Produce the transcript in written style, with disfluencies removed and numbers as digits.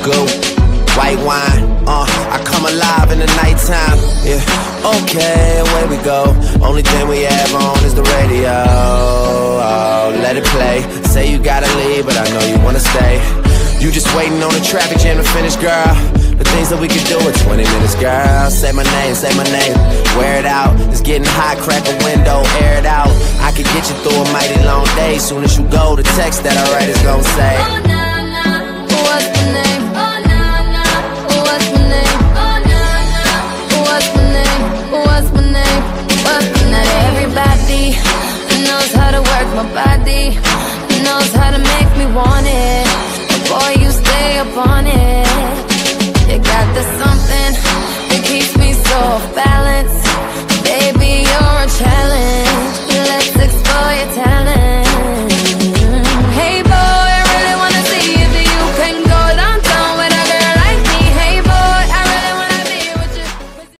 goo. White wine, I come alive in the nighttime. Yeah, okay, away we go. Only thing we have on is the radio. Oh, let it play. Say you gotta leave, but I know you wanna stay. You just waiting on the traffic jam to finish, girl. The things that we could do in 20 minutes, girl. Say my name, wear it out. It's getting hot, crack a window, air it out. I could get you through a mighty long day. Soon as you go, the text that I write is gonna say, oh, nah, nah, what's my name? Oh, nah, nah, what's my name? Oh, nah, nah, what's my name? What's my name? What's my name? Everybody knows how to work my body, knows how to make me want it.